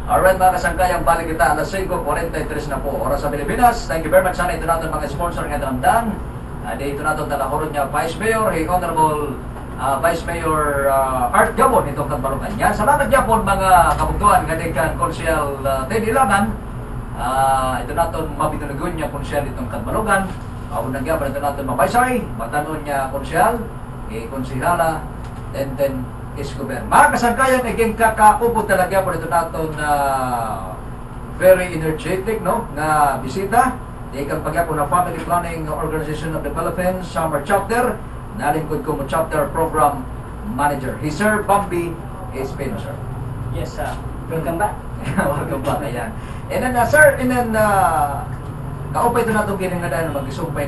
Alright mga kasangkayang, balik kita alas 5:43 na po oras sa Pilipinas. Thank you very much. Sana ito natin mga sponsor ng Etramdan. Dito natin talahurot niya Vice Mayor, Honorable Vice Mayor Art Gabon itong Katbalugan niya. Salamat niya po mga kabugtuan kanikan Konsyal Teddy Laman. Ito natin mabitunagun niya Konsyal itong Katbalugan. Unang gabon ito natin mabaysay, matanon niya Konsyal, Konsihala, Tenten Escobar. Mga kasangkayan, naging kakaupo talaga po ito natin very energetic, no? Nga bisita. Ikang pagyapo na Family Planning Organization of the Philippines, Samar Chapter. Nalingkod ko mo Chapter Program Manager. He Sir Bambi Espino, sir. Yes, sir. Welcome back. Welcome back, ayan. And then, sir, and then, kaupay ito natin giningadan mag-isumpay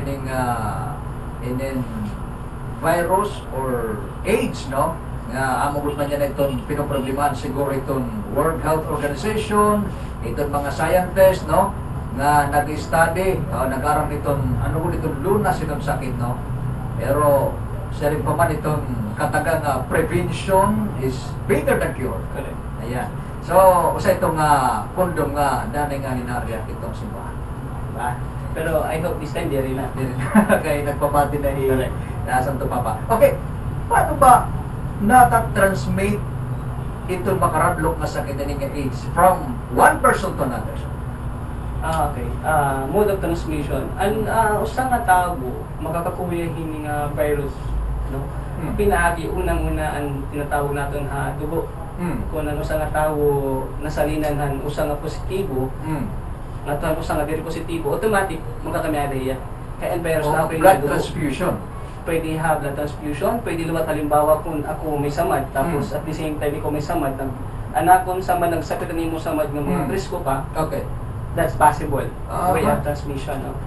ng virus or AIDS, no? Nga amo gusto niya na itong pinoproblemahan siguro itong World Health Organization, itong mga scientists, no? Nga nag-study, nag-aram itong, ano ko itong lunas itong sakit, no? Pero, siya rin pa man itong katagang prevention is better than cure. Correct. Ayan. So, usa itong kondom nga nanay nga ninarya itong simbahan. Diba? Pero I hope this time di rin na. Kaya nagpapati na naasan ito papa. Okay, paano ba natak-transmit itong makaradlok nga sakit ng AIDS from one person to another? Okay. Mode of transmission. Ang usa nga tawo makakakuha hini nga virus, no? Pinaagi unang-una ang tinatawag naton dugo. Kung ang usa nga tawo nasalinan han usa nga positibo, nga usa nga diri positibo, automatic magkakamiya. Kaya ang virus na blood transfusion. Pwede have blood transfusion, pwede lumat halimbawa kung ako may samad, tapos at the same time ikaw may samad, anak kong samad, nagsakit na mo samad ng mga risko pa, okay. That's possible. Way of transmission, no?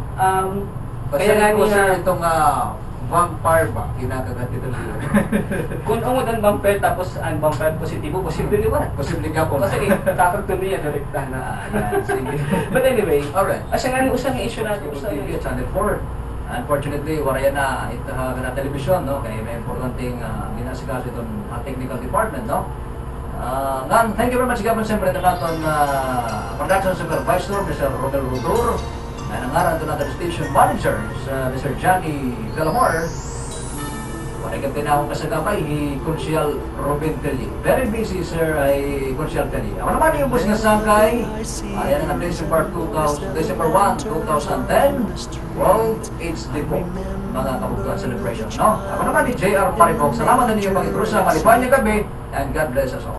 Kaya nga niya itong vampire ba, kinakagat ito nila. Kung umod ang vampire, tapos ang vampire positibo, posible niya. Posible nga po. Kasi kakag to niya, direkta na. But anyway, alright. Asya nga usang issue natin. TV, Channel 4. Unfortunately, wala yan na ito na television, no? Kaya may importanteng ginasikas itong technical department, no? Thank you very much, Gabon. Siyempre, ito natin production supervisor, Mr. Rodel Rodor, na nangaran ito natin station manager, Mr. Johnny Villamor. Wala ka tinahong kasagamay, Consial Robin Telly. Very busy, sir, ay Consial Telly. Ako naman yung bus nga sangkay, ayan ang December 1, 2010, World AIDS Day po, mga kabugtuan celebration, no? Ako naman ni J.R. Paribog. Salamat na niyo mga itrusa, malipanya gabi, and God bless us all.